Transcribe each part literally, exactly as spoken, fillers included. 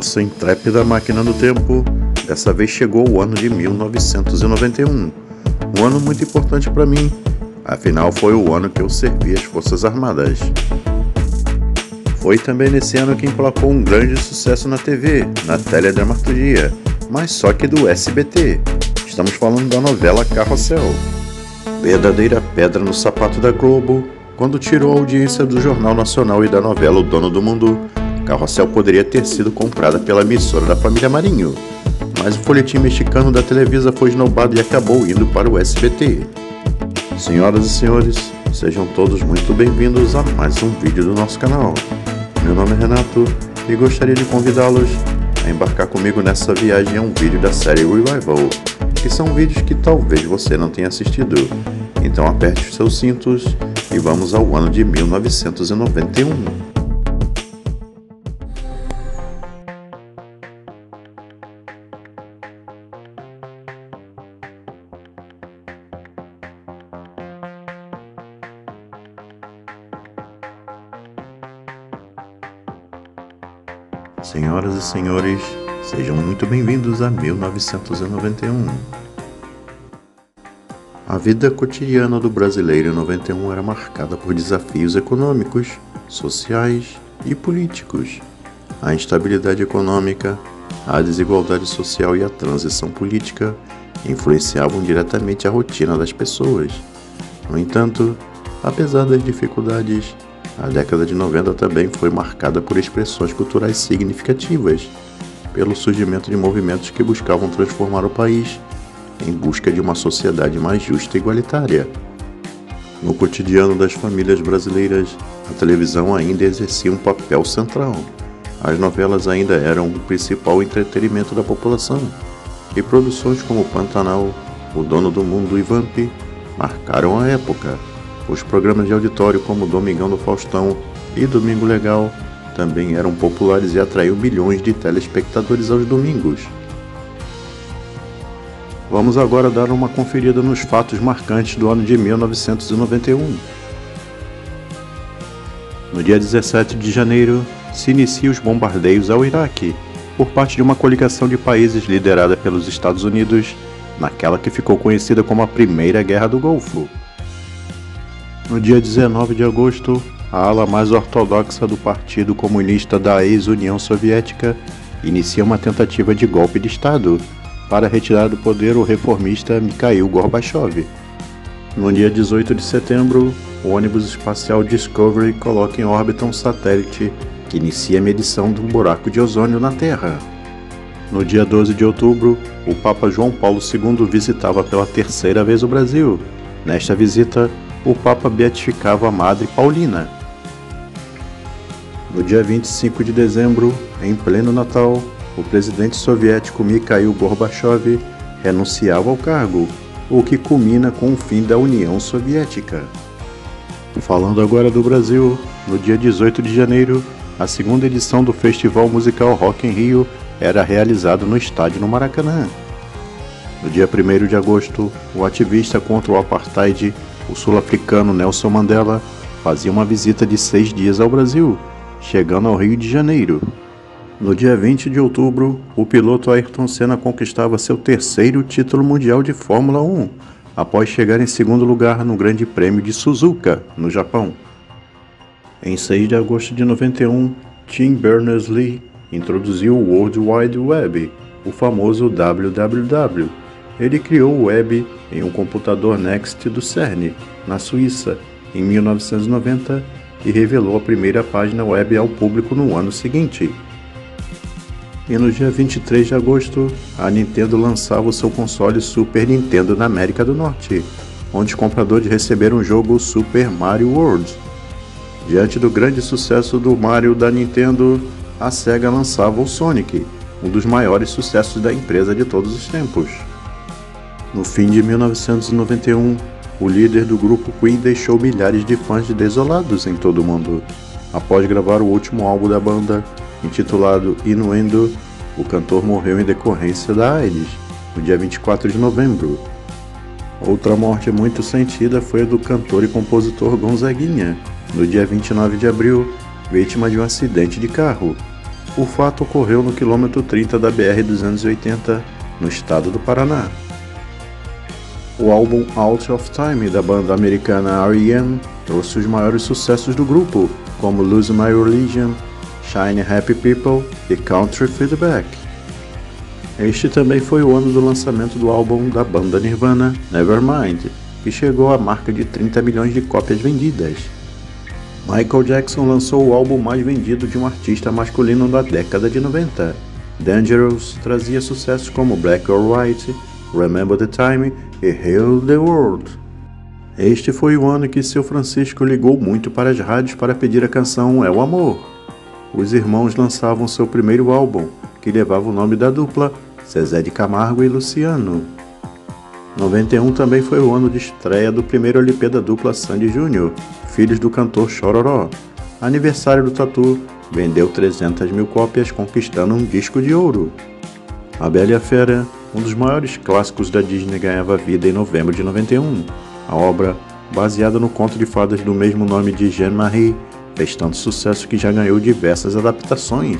nossa intrépida máquina do tempo, dessa vez chegou o ano de mil novecentos e noventa e um, um ano muito importante para mim, afinal foi o ano que eu servi as Forças Armadas. Foi também nesse ano que emplacou um grande sucesso na T V, na teledramaturgia, mas só que do S B T. Estamos falando da novela Carrossel. Verdadeira pedra no sapato da Globo, quando tirou a audiência do Jornal Nacional e da novela O Dono do Mundo, Carrossel poderia ter sido comprada pela emissora da família Marinho, mas o folhetim mexicano da Televisa foi esnobado e acabou indo para o S B T. Senhoras e senhores, sejam todos muito bem-vindos a mais um vídeo do nosso canal. Meu nome é Renato e gostaria de convidá-los a embarcar comigo nessa viagem a um vídeo da série Revival, que são vídeos que talvez você não tenha assistido. Então aperte os seus cintos e vamos ao ano de mil novecentos e noventa e um. Senhoras e senhores, sejam muito bem-vindos a mil novecentos e noventa e um. A vida cotidiana do brasileiro em noventa e um era marcada por desafios econômicos, sociais e políticos. A instabilidade econômica, a desigualdade social e a transição política influenciavam diretamente a rotina das pessoas. No entanto, apesar das dificuldades, a década de noventa também foi marcada por expressões culturais significativas, pelo surgimento de movimentos que buscavam transformar o país em busca de uma sociedade mais justa e igualitária. No cotidiano das famílias brasileiras, a televisão ainda exercia um papel central. As novelas ainda eram o principal entretenimento da população, e produções como Pantanal, O Dono do Mundo e Vamp marcaram a época. Os programas de auditório como Domingão do Faustão e Domingo Legal também eram populares e atraíam milhões de telespectadores aos domingos. Vamos agora dar uma conferida nos fatos marcantes do ano de mil novecentos e noventa e um. No dia dezessete de janeiro, se iniciam os bombardeios ao Iraque, por parte de uma coligação de países liderada pelos Estados Unidos, naquela que ficou conhecida como a Primeira Guerra do Golfo. No dia dezenove de agosto, a ala mais ortodoxa do Partido Comunista da ex-União Soviética inicia uma tentativa de golpe de Estado para retirar do poder o reformista Mikhail Gorbachev. No dia dezoito de setembro, o ônibus espacial Discovery coloca em órbita um satélite que inicia a medição do buraco de ozônio na Terra. No dia doze de outubro, o Papa João Paulo segundo visitava pela terceira vez o Brasil. Nesta visita, o Papa beatificava a Madre Paulina. No dia vinte e cinco de dezembro, em pleno Natal, o presidente soviético Mikhail Gorbachev renunciava ao cargo, o que culmina com o fim da União Soviética. Falando agora do Brasil, no dia dezoito de janeiro, a segunda edição do Festival Musical Rock in Rio era realizada no estádio no Maracanã. No dia primeiro de agosto, o ativista contra o apartheid, o sul-africano Nelson Mandela, fazia uma visita de seis dias ao Brasil, chegando ao Rio de Janeiro. No dia vinte de outubro, o piloto Ayrton Senna conquistava seu terceiro título mundial de Fórmula um, após chegar em segundo lugar no Grande Prêmio de Suzuka, no Japão. Em seis de agosto de noventa e um, Tim Berners-Lee introduziu o World Wide Web, o famoso W W W. Ele criou o web em um computador Next do CERN, na Suíça, em mil novecentos e noventa, e revelou a primeira página web ao público no ano seguinte. E no dia vinte e três de agosto, a Nintendo lançava o seu console Super Nintendo na América do Norte, onde os compradores receberam o jogo Super Mario World. Diante do grande sucesso do Mario da Nintendo, a Sega lançava o Sonic, um dos maiores sucessos da empresa de todos os tempos. No fim de mil novecentos e noventa e um, o líder do grupo Queen deixou milhares de fãs desolados em todo o mundo. Após gravar o último álbum da banda, intitulado Innuendo, o cantor morreu em decorrência da AIDS, no dia vinte e quatro de novembro. Outra morte muito sentida foi a do cantor e compositor Gonzaguinha, no dia vinte e nove de abril, vítima de um acidente de carro. O fato ocorreu no quilômetro trinta da B R duzentos e oitenta, no estado do Paraná. O álbum Out of Time da banda americana R E M trouxe os maiores sucessos do grupo, como Lose My Religion, Shine Happy People e Country Feedback. Este também foi o ano do lançamento do álbum da banda Nirvana, Nevermind, que chegou à marca de trinta milhões de cópias vendidas. Michael Jackson lançou o álbum mais vendido de um artista masculino da década de noventa. Dangerous trazia sucessos como Black or White, Remember the Time e Heal the World. Este foi o ano que seu Francisco ligou muito para as rádios para pedir a canção É o Amor. Os irmãos lançavam seu primeiro álbum, que levava o nome da dupla, Zezé de Camargo e Luciano. noventa e um também foi o ano de estreia do primeiro L P da dupla Sandy Júnior, filhos do cantor Chororó. Aniversário do Tatu, vendeu trezentas mil cópias, conquistando um disco de ouro. A Bela e a Fera, um dos maiores clássicos da Disney, ganhava vida em novembro de noventa e um. A obra, baseada no conto de fadas do mesmo nome de Jean-Marie, fez tanto sucesso que já ganhou diversas adaptações.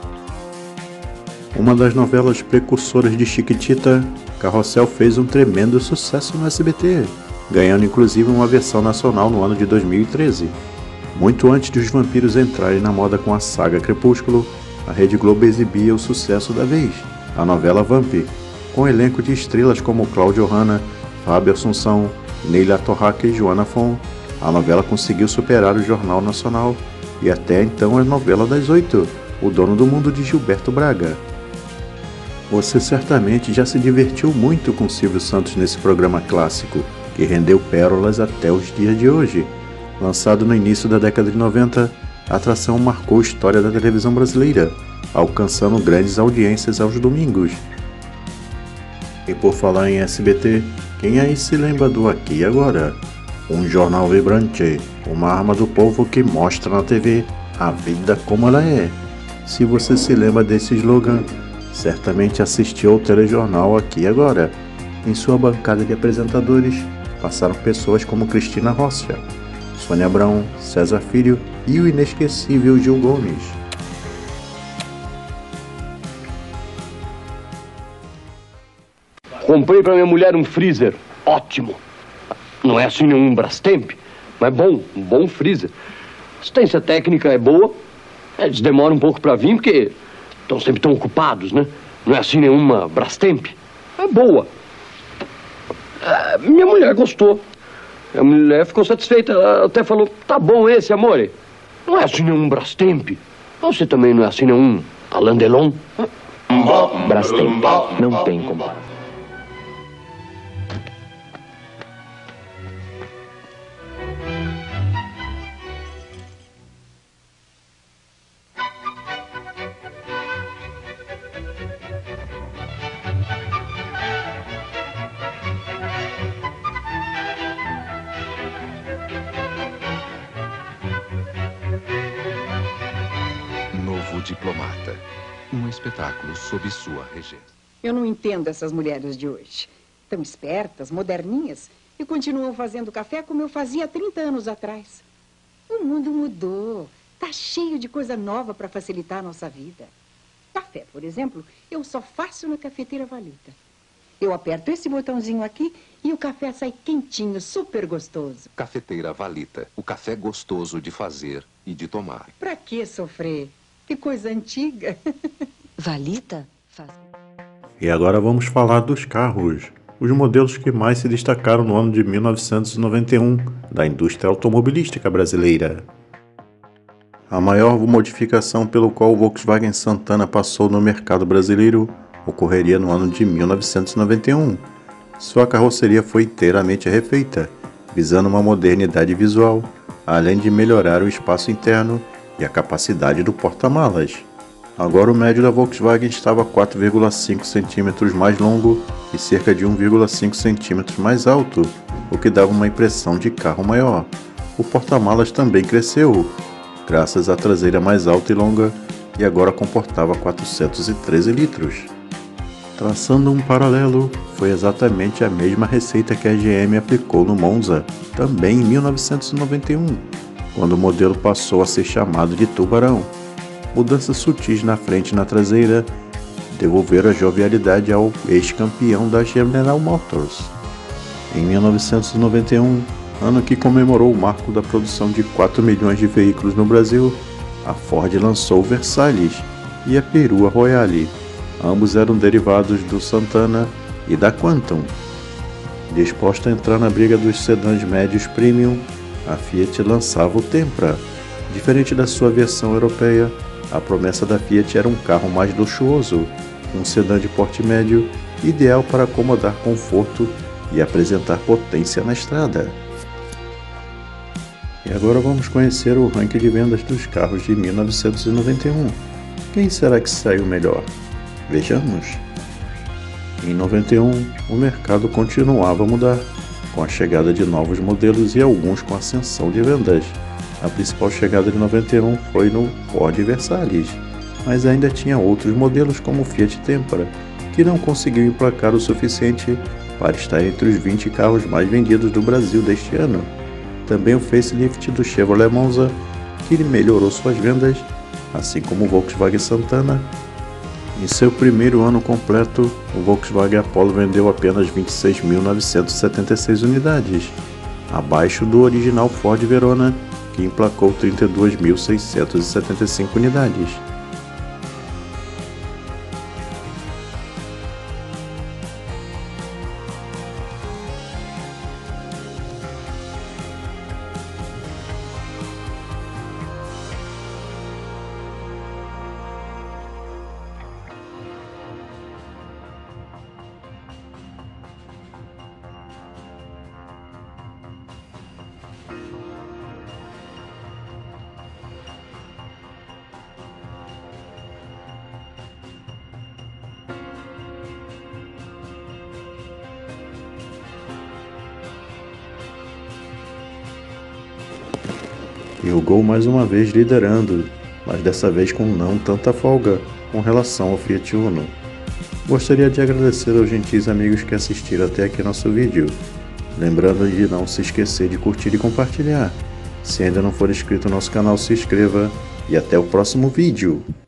Uma das novelas precursoras de Chiquitita, Carrossel fez um tremendo sucesso no S B T, ganhando inclusive uma versão nacional no ano de dois mil e treze. Muito antes de os vampiros entrarem na moda com a saga Crepúsculo, a Rede Globo exibia o sucesso da vez, a novela Vamp, com elenco de estrelas como Cláudio Hanna, Fábio Assunção, Neila Torraca e Joana Fon. A novela conseguiu superar o Jornal Nacional e até então a novela das oito, O Dono do Mundo de Gilberto Braga. Você certamente já se divertiu muito com Silvio Santos nesse programa clássico, que rendeu pérolas até os dias de hoje. Lançado no início da década de noventa, a atração marcou a história da televisão brasileira, alcançando grandes audiências aos domingos. E por falar em S B T, quem aí se lembra do Aqui e Agora? Um jornal vibrante, uma arma do povo que mostra na T V a vida como ela é. Se você se lembra desse slogan, certamente assistiu ao telejornal Aqui e Agora. Em sua bancada de apresentadores, passaram pessoas como Cristina Rocha, Sônia Abrão, César Filho e o inesquecível Gil Gomes. Comprei para minha mulher um freezer, ótimo. Não é assim nenhum Brastemp, mas bom, um bom freezer. Assistência técnica é boa, eles demoram um pouco para vir porque estão sempre tão ocupados, né? Não é assim nenhuma Brastemp, é boa. Ah, minha mulher gostou, minha mulher ficou satisfeita, ela até falou, tá bom esse, amor. Não é assim nenhum Brastemp, você também não é assim nenhum Alain Delon. Brastemp, não tem comparação. Diplomata, um espetáculo sob sua regência. Eu não entendo essas mulheres de hoje. Tão espertas, moderninhas, e continuam fazendo café como eu fazia há trinta anos atrás. O mundo mudou. Tá cheio de coisa nova para facilitar a nossa vida. Café, por exemplo, eu só faço na cafeteira Valita. Eu aperto esse botãozinho aqui e o café sai quentinho, super gostoso. Cafeteira Valita, o café gostoso de fazer e de tomar. Pra que sofrer? Que coisa antiga. Valita? Faz... E agora vamos falar dos carros, os modelos que mais se destacaram no ano de mil novecentos e noventa e um, da indústria automobilística brasileira. A maior modificação pelo qual o Volkswagen Santana passou no mercado brasileiro ocorreria no ano de mil novecentos e noventa e um. Sua carroceria foi inteiramente refeita, visando uma modernidade visual, além de melhorar o espaço interno e a capacidade do porta-malas. Agora o médio da Volkswagen estava quatro vírgula cinco centímetros mais longo e cerca de um vírgula cinco centímetros mais alto, o que dava uma impressão de carro maior. O porta-malas também cresceu, graças à traseira mais alta e longa, e agora comportava quatrocentos e treze litros. Traçando um paralelo, foi exatamente a mesma receita que a G M aplicou no Monza, também em mil novecentos e noventa e um, quando o modelo passou a ser chamado de Tubarão. mudanças sutis na frente e na traseira devolveram a jovialidade ao ex-campeão da General Motors. Em mil novecentos e noventa e um, ano que comemorou o marco da produção de quatro milhões de veículos no Brasil, a Ford lançou o Versalhes e a Perua Royale. Ambos eram derivados do Santana e da Quantum. Disposta a entrar na briga dos sedãs médios premium, a Fiat lançava o Tempra. Diferente da sua versão europeia, a promessa da Fiat era um carro mais luxuoso, um sedã de porte médio, ideal para acomodar conforto e apresentar potência na estrada. E agora vamos conhecer o ranking de vendas dos carros de mil novecentos e noventa e um. Quem será que saiu melhor? Vejamos. Em noventa e um, o mercado continuava a mudar, com a chegada de novos modelos e alguns com ascensão de vendas. A principal chegada de noventa e um foi no Ford Versalhes, mas ainda tinha outros modelos como o Fiat Tempra, que não conseguiu emplacar o suficiente para estar entre os vinte carros mais vendidos do Brasil deste ano. Também o facelift do Chevrolet Monza, que melhorou suas vendas, assim como o Volkswagen Santana. Em seu primeiro ano completo, o Volkswagen Apollo vendeu apenas vinte e seis mil novecentos e setenta e seis unidades, abaixo do original Ford Verona, que emplacou trinta e duas mil seiscentos e setenta e cinco unidades. E o Gol mais uma vez liderando, mas dessa vez com não tanta folga com relação ao Fiat Uno. Gostaria de agradecer aos gentis amigos que assistiram até aqui nosso vídeo. Lembrando de não se esquecer de curtir e compartilhar. Se ainda não for inscrito no nosso canal, se inscreva e até o próximo vídeo.